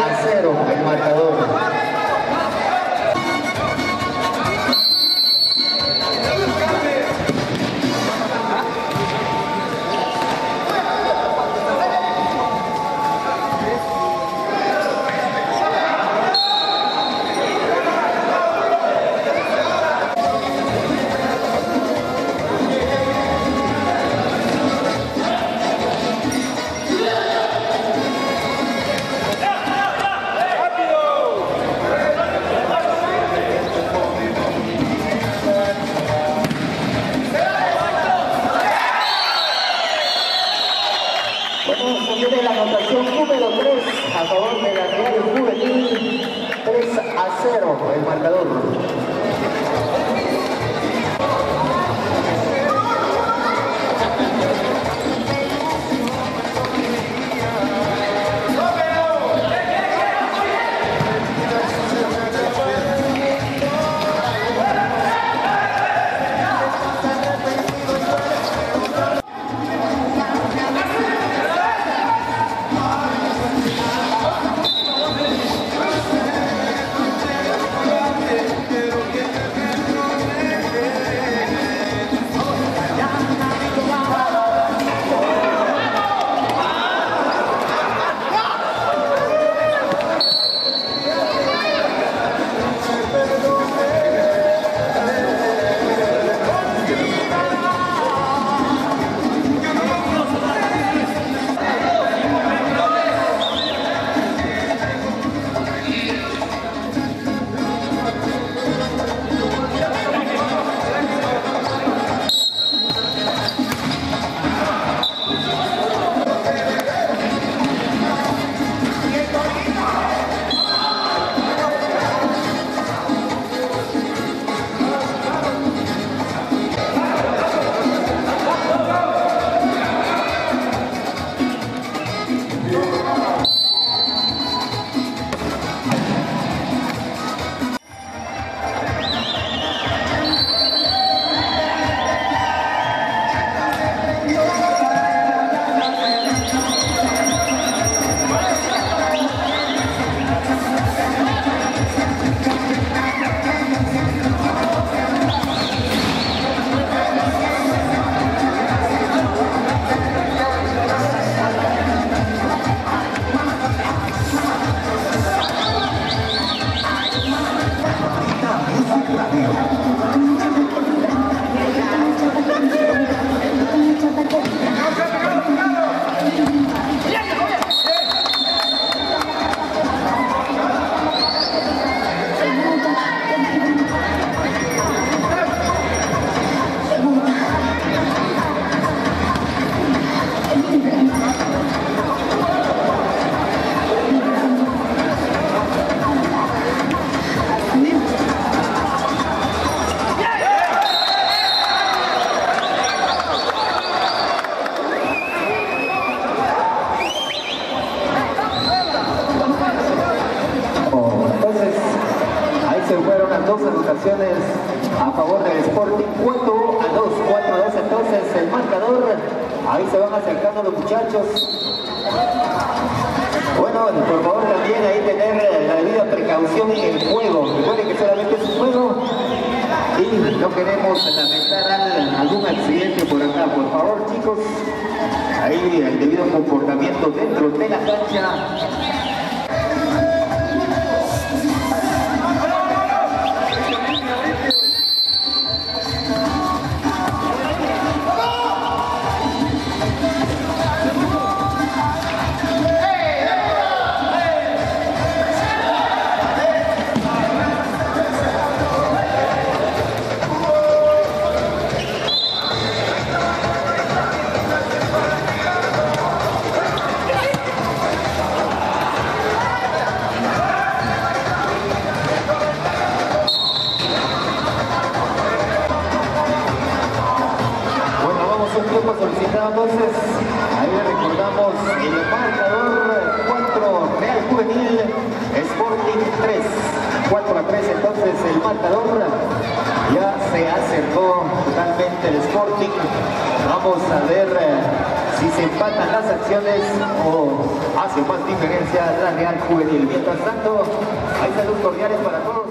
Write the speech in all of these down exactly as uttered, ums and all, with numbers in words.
a cero el marcador. A favor de la Real Juvenil, tres a cero el marcador. Dos anotaciones a favor del Sporting, cuatro a dos, cuatro a dos entonces el marcador. Ahí se van acercando los muchachos. Bueno, por favor también ahí tener la debida precaución en el juego. Recuerden que solamente es un juego y no queremos lamentar algún accidente por acá. Por favor, chicos, ahí el debido comportamiento dentro de la cancha. Solicitado entonces, ahí le recordamos el marcador cuatro Real Juvenil, Sporting tres, cuatro a tres entonces el marcador, ya se acercó totalmente el Sporting. Vamos a ver Si se empatan las acciones o hace más diferencia la Real Juvenil. Mientras tanto, hay saludos cordiales para todos.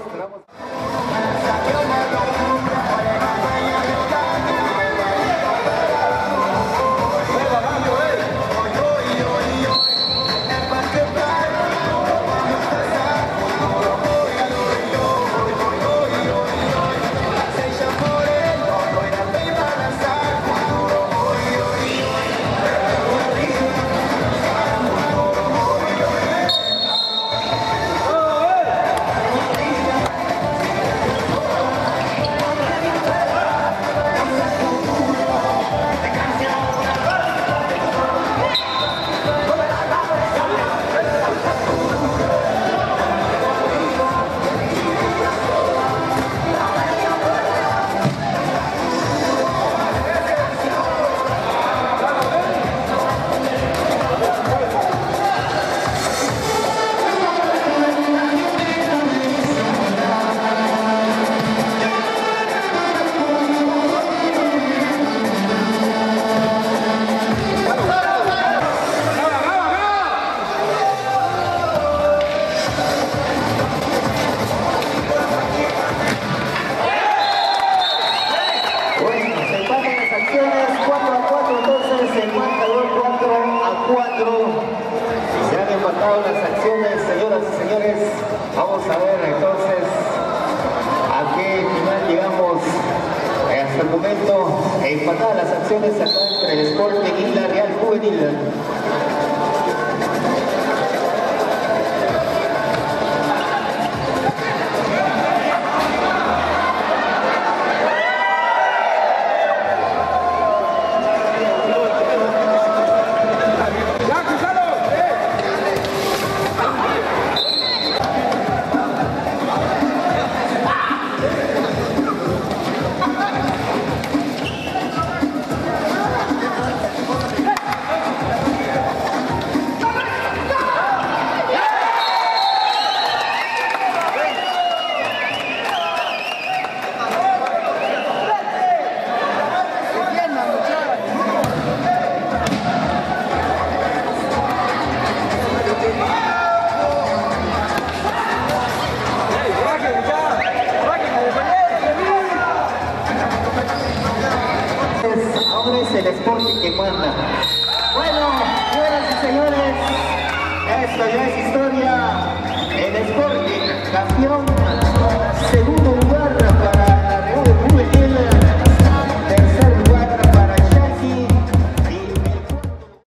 Las acciones, señoras y señores, vamos a ver entonces a qué final llegamos. Eh, hasta el momento empatadas las acciones acá entre el Sporting y la Real Juvenil. Ahora es el Sporting que manda. Bueno, señoras y señores, esto ya es historia. El Sporting, campeón